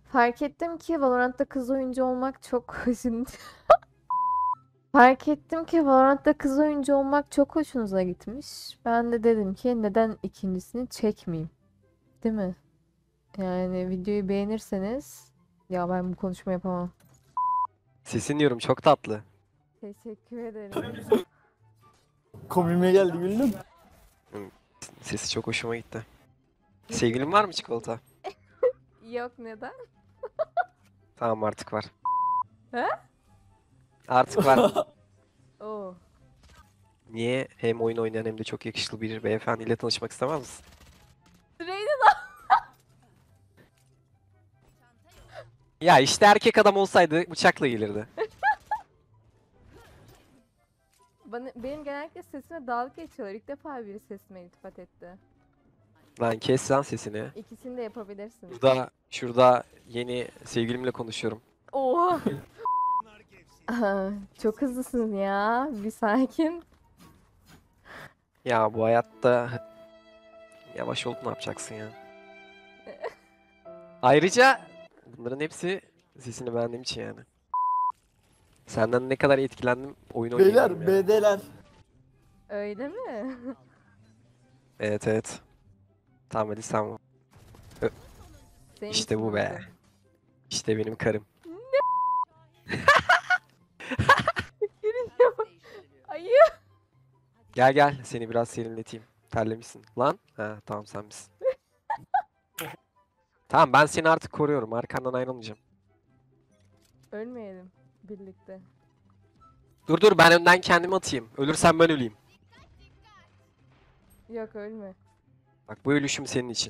Fark ettim ki Valorant'ta kız oyuncu olmak çok Fark ettim ki Valorant'ta kız oyuncu olmak çok hoşunuza gitmiş. Ben de dedim ki neden ikincisini çekmeyeyim? Değil mi? Yani videoyu beğenirseniz ya ben bu konuşma yapamam. Sesin diyorum çok tatlı. Teşekkür ederim. Komime geldi güldüm. Sesi çok hoşuma gitti. Sevgilin var mı çikolata? Yok neden? Tamam artık var. He? Artık var. Oo. Niye hem oyun oynayan hem de çok yakışıklı bir beyefendiyle tanışmak istemez misin? Reyna Ya işte erkek adam olsaydı bıçakla gelirdi. benim genellikle sesime dalga geçiyorlar. İlk defa biri sesime iltifat etti. Lan kes lan sesini. İkisini de yapabilirsin. Şurada yeni sevgilimle konuşuyorum. Oha. Aha, çok hızlısın ya. Bir sakin. Ya bu hayatta yavaş olup ne yapacaksın ya? Ayrıca bunların hepsi sesini beğendiğim için yani. Senden ne kadar etkilendim oyun oynayamıyorum ya. Beyler, BD'ler. Öyle mi? Evet evet. Tamam hadi sen. Senin İşte için bu be. oldu. İşte benim karım. Ayı. Gel gel seni biraz serinleteyim. Terlemişsin. Lan? Ha tamam sen misin? Tamam ben seni artık koruyorum. Arkandan ayrılmayacağım. Ölmeyelim birlikte. Dur dur ben önden kendimi atayım. Ölürsem ben öleyim. Yok ölme. Bak bu ölüşüm senin için.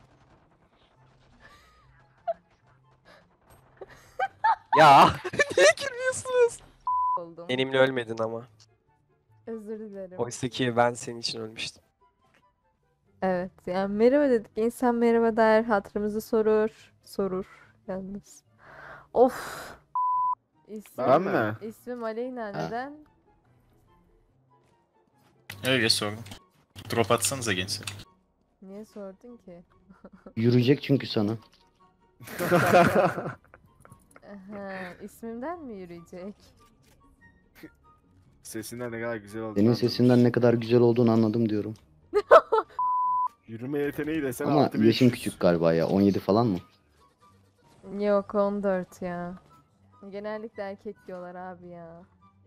Ya niye gülmüyorsunuz? Oldum. Benimle ölmedin ama. Özür dilerim. Oysa ki ben senin için ölmüştüm. Evet yani merhaba dedik. İnsan merhaba der. Hatırımızı sorur. Sorur yalnız. Of. Ben mi? İsmim Aleyna. Neden? Öyle sordum. Drop atsanıza gençler. Niye sordun ki? Yürüyecek çünkü sana. Aha, ismimden mi yürüyecek? Sesinden ne kadar güzel oldu. Senin sesinden ne kadar güzel olduğunu anladım diyorum. Yürüme yeteneği desen Ama artı yaşın 500. küçük galiba ya. 17 falan mı? Yok 14 ya. Genellikle erkek diyorlar abi ya.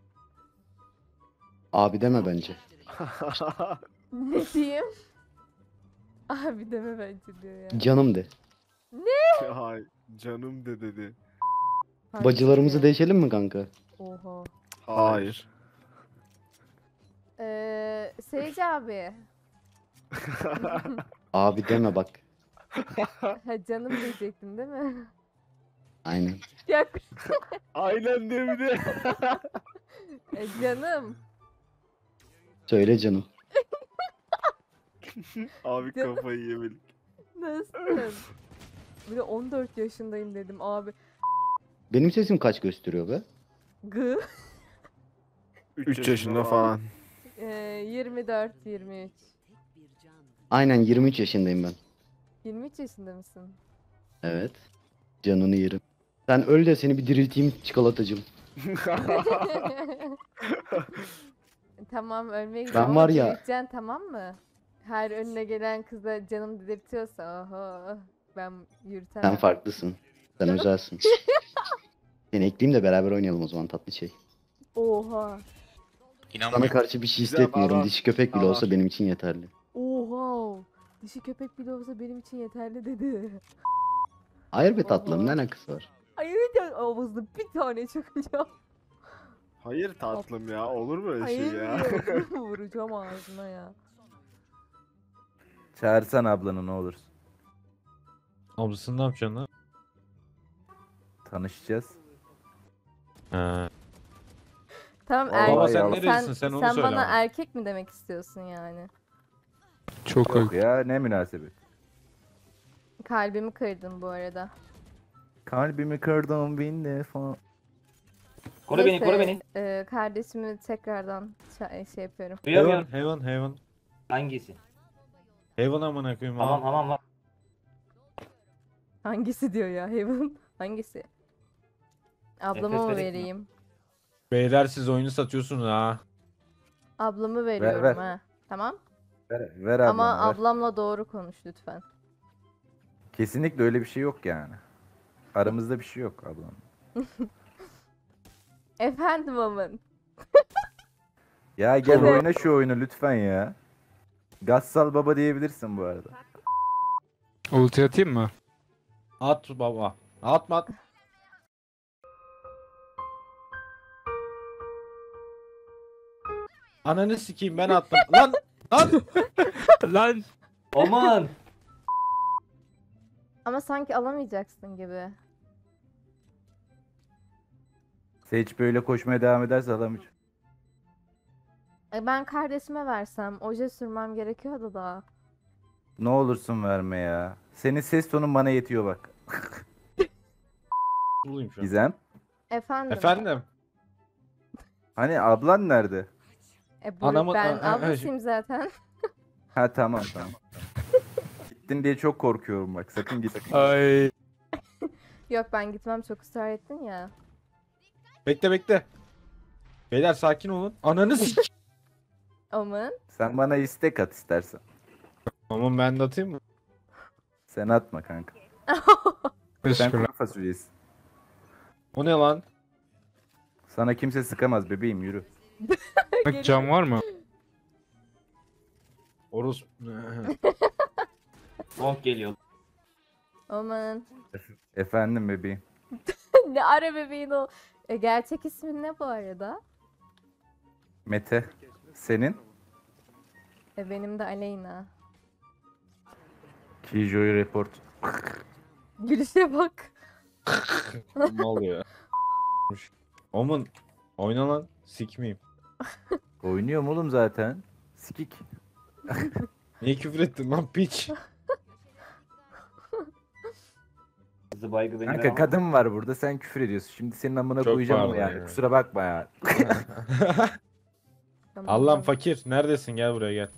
Abi deme bence. Ne diyeyim? Abi deme bence diyor ya. Canım de. Ay canım de dedi. Bacılarımızı Harbi. değişelim mi kanka? Oha. Hayır. Seyirci abi. Abi deme bak. Ha canım diyecektin değil mi? Aynen. Ya Aynen diye bir de. canım. Söyle canım. Abi Canım. kafayı yemedik. Nasılsın? Bir de 14 yaşındayım dedim abi. Benim sesim kaç gösteriyor be? Gı. 3 yaşında falan. 24, 23. Aynen 23 yaşındayım ben. 23 yaşında mısın? Evet. Canını yerim. Sen öl de seni bir dirilteyim çikolatacım. Tamam ölmeye Ben gidiyorum var ama ya- dirilteceksin tamam mı? Her önüne gelen kıza canım dedirtiyorsa oho ben yürütemem. Sen farklısın. Sen özelsin. Seni ekleyeyim de beraber oynayalım o zaman tatlı şey. Oha. Sana İnanmıyorum. karşı bir şey Güzel, hissetmiyorum. baba. Dişi köpek bile Baba. olsa benim için yeterli. Oha. Dişi köpek bile olsa benim için yeterli dedi. Hayır be tatlım Oha. ne alakası var? Ay evet ağzında bir tane çakacağım. Hayır tatlım ya. Olur mu öyle şey Hayır ya? diyorum. Vuracağım ağzına ya. Çağırsana ablanı ne olursun. Ablasını ne yapacaksın lan? Tanışacağız. Ha. Tamam Baba, erkek. sen nerelisin? Sen onu söyle bana ama. erkek mi demek istiyorsun yani? Çok Yok ya ne münasebet. Kalbimi kırdın bu arada. Kalbimi kırdım bin defa. Koru beni, koru Neyse, beni. Kardeşimi tekrardan şey yapıyorum. Duyamıyorum. Heaven. Hangisi? Heaven amına koyayım Tamam abi. tamam var. Hangisi diyor ya Heaven? Hangisi? Ablama mı Nefes vereyim mi? vereyim? Beyler siz oyunu satıyorsunuz ha. Ablamı veriyorum ver. ha. Tamam. Ver Ama ablana ver. ablamla doğru konuş lütfen. Kesinlikle öyle bir şey yok yani. Aramızda bir şey yok ablam. Efendim amın. Ya gel oyna şu oyunu lütfen ya. Gassal baba diyebilirsin bu arada. Ulti atayım mı? At baba. Atma at. Ananı sikeyim ben attım. Lan! Lan! Lan! Aman. Ama sanki alamayacaksın gibi. Sage böyle koşmaya devam ederse alamayacak. Ben kardeşime versem oje sürmem gerekiyordu da. Ne olursun verme ya. Senin ses tonun bana yetiyor bak. Bulayım şu an. Gizem. Efendim. Efendim? Hani ablan nerede? Anamı- Ben a- a- ablasıyım zaten. Ha tamam. Gittin diye çok korkuyorum bak. Sakın git. Ay. Yok ben gitmem çok ısrar ettin ya. Bekle. Beyler sakin olun. Ananı sik. Amın. Sen bana istek at istersen. Aman ben de atayım mı? Sen atma kanka. Sen Teşekkürler. kuru fasulyesin. O ne lan? Sana kimse sıkamaz bebeğim yürü. Bak cam var mı? Orus. Long geliyor. Aman. Efendim bebeğim. Ne ara bebeğin o. Gerçek ismin ne bu arada? Mete. Senin? Benim de Aleyna. Killjoy report. Gülüşe bak. Ne oluyor? Omun. Oyna lan. Sikmeyeyim. Oynuyorum oğlum zaten. Sikik. Niye küfür ettin lan piç? Hızlı baygı beni ver Kanka ama. kadın var burada sen küfür ediyorsun. Şimdi senin amına Çok koyacağım ama pardon yani. ya. Kusura bakma ya. Tamam, Allah'ım tamam. fakir. Neredesin? Gel buraya gel.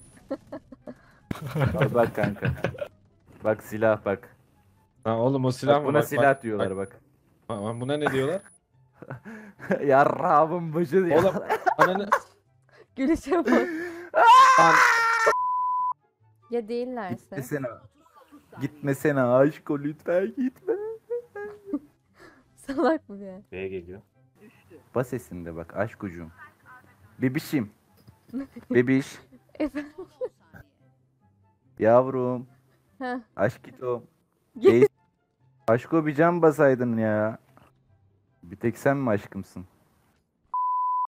Al bak kanka. Bak silah bak. Ha oğlum o silah Bak mı? buna Bak, silah diyorlar bak. bak. Buna ne diyorlar? Yarrağımın başı diyor. Oğlum ananı... Gülüşe bak. Lan. Ya değillerse. Gitmesene. Gitmesene aşko lütfen gitme. Salak bu ya. B'ye geliyor. Bas sesinde bak aşkocuğum. Bebişim. Bebiş. Efendim. Yavrum. Heh. Aşkito. Aşko bir can basaydın ya. Bir tek sen mi aşkımsın?